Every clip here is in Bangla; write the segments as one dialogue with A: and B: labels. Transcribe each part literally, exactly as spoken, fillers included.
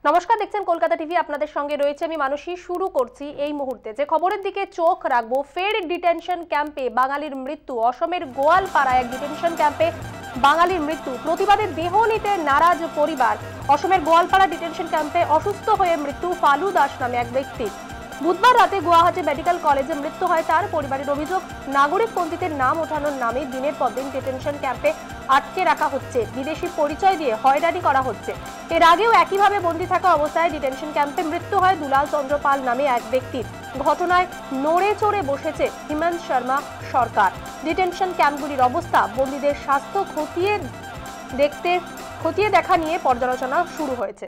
A: নমস্কার, দেখছেন কলকাতা টিভি। আপনাদের সঙ্গে রয়েছে আমি মানসী। শুরু করছি এই মুহূর্তে যে খবরের দিকে চোখ রাখবো। ফের ডিটেনশন ক্যাম্পে বাঙালির মৃত্যু। অসমের গোয়ালপাড়ায় এক ডিটেনশন ক্যাম্পে বাঙালির মৃত্যু। প্রতিবাদে দেহ নিতে নারাজ পরিবার। অসমের গোয়ালপাড়া ডিটেনশন ক্যাম্পে অসুস্থ হয়ে মৃত্যু ফালু দাস নামে এক ব্যক্তি। বুধবার রাতে গুয়াহাটি মেডিকেল কলেজে মৃত্যু হয় তার। পরিবারের অভিযোগ, নাগরিকপঞ্জিতে নাম ওঠানোর নামে দিনের পর দিন ডিটেনশন ক্যাম্পে আটকে রাখা হচ্ছে, বিদেশি পরিচয় দিয়ে হয়রানি করা হচ্ছে। এর আগেও একইভাবে বন্দী থাকা অবস্থায় ডিটেনশন ক্যাম্পে মৃত্যু হয় দুলাল চন্দ্র পাল নামে এক ব্যক্তির। ঘটনায় নড়ে চড়ে বসেছে হিমন্ত শর্মা সরকার। ডিটেনশন ক্যাম্পগুলির অবস্থা, বন্দীদের স্বাস্থ্য খতিয়ে দেখতে খতিয়ে দেখা নিয়ে পর্যালোচনা শুরু হয়েছে।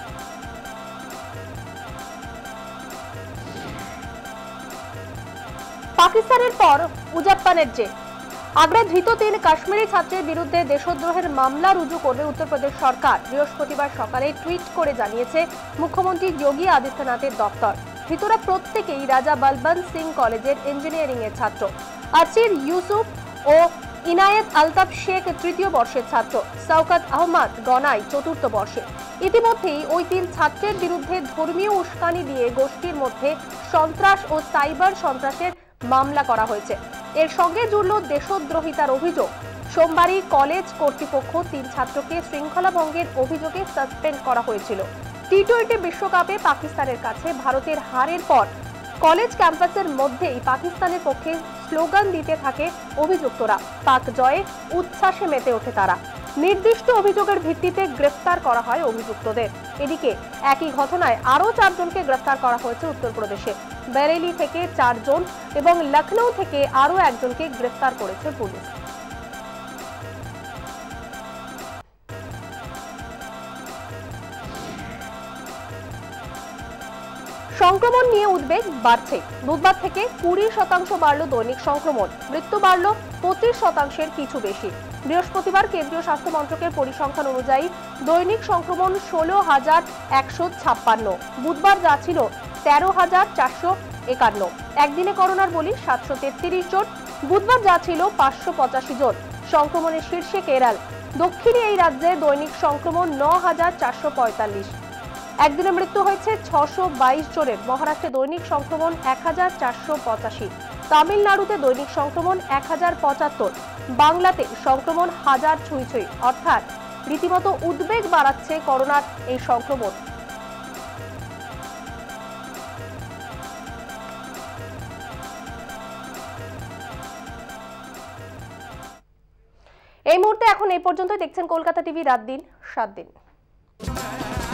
A: পাকিস্তানের পর উজাপ্পানের যে আগ্রা ধৃত তিন কাশ্মীরি ছাত্রের বিরুদ্ধে দেশদ্রোহের মামলা রুজু করবে উত্তরপ্রদেশ সরকার। বৃহস্পতিবার সকালে টুইট করে জানিয়েছে মুখ্যমন্ত্রী যোগী আদিত্যনাথের দপ্তর। ধৃতরা প্রত্যেকেই রাজা বলবন্ত সিং কলেজের ইঞ্জিনিয়ারিং এর ছাত্র। আসির ইউসুফ ও ইনায়েত আলতাফ শেখ তৃতীয় বর্ষের ছাত্র। শওকত আহমদ গনাই চতুর্থ বর্ষে। ইতিমধ্যেই ওই তিন ছাত্রের বিরুদ্ধে ধর্মীয় উস্কানি দিয়ে গোষ্ঠীর মধ্যে সন্ত্রাস ও সাইবার সন্ত্রাসের মামলা করা হয়েছে। এর সঙ্গে জুড়ল দেশদ্রোহিতার অভিযোগ। সোমবারই কলেজ কর্তৃপক্ষ তিন ছাত্রকে শৃঙ্খলা ভঙ্গের অভিযোগে সাসপেন্ড করা হয়েছিল। টি টোয়েন্টি বিশ্বকাপে পাকিস্তানের কাছে ভারতের হারের পর কলেজ ক্যাম্পাসের মধ্যেই পাকিস্তানের পক্ষে স্লোগান দিতে থাকে অভিযুক্তরা। পাক জয়ে উচ্ছ্বাসে মেতে ওঠে তারা। নির্দিষ্ট অভিযোগের ভিত্তিতে গ্রেফতার করা হয় অভিযুক্তদের। এদিকে একই ঘটনায় আরও চারজনকে গ্রেফতার করা হয়েছে উত্তরপ্রদেশে। বেরেলি থেকে চারজন এবং লখনৌ থেকে আরও একজনকে গ্রেফতার করেছে পুলিশ। সংক্রমণ নিয়ে উদ্বেগ বাড়ছে। বুধবার থেকে কুড়ি শতাংশ বাড়ল দৈনিক সংক্রমণ। মৃত্যু বাড়ল পঁচিশ শতাংশের কিছু বেশি। বৃহস্পতিবার কেন্দ্রীয় স্বাস্থ্য মন্ত্রকের পরিসংখ্যান অনুযায়ী দৈনিক সংক্রমণ ষোলো হাজার একশো ছাপ্পান্ন। বুধবার যা ছিল তেরো হাজার চারশো একান্ন। একদিনে করোনার বলি সাতশো তেত্রিশ জন। বুধবার যা ছিল পাঁচশো পঁচাশি জন। সংক্রমণের শীর্ষে কেরল। দক্ষিণে এই রাজ্যে দৈনিক সংক্রমণ ন হাজার চারশো পঁয়তাল্লিশ। একদিনে মৃত্যু হয়েছে ছশো বাইশ জনের। মহারাষ্ট্রে দৈনিক সংক্রমণ এক হাজার চারশো পঁচাশি। তামিলনাড়ুতে দৈনিক সংক্রমণ এক হাজার পঁচাত্তর। বাংলাতে সংক্রমণ হাজার ছুঁই ছুঁই। অর্থাৎ রীতিমতো উদ্বেগ বাড়াচ্ছে করোনার এই সংক্রমণ। এই মুহূর্তে এখন এই পর্যন্ত। দেখছেন কলকাতা টিভি রাত দিন সাত দিন।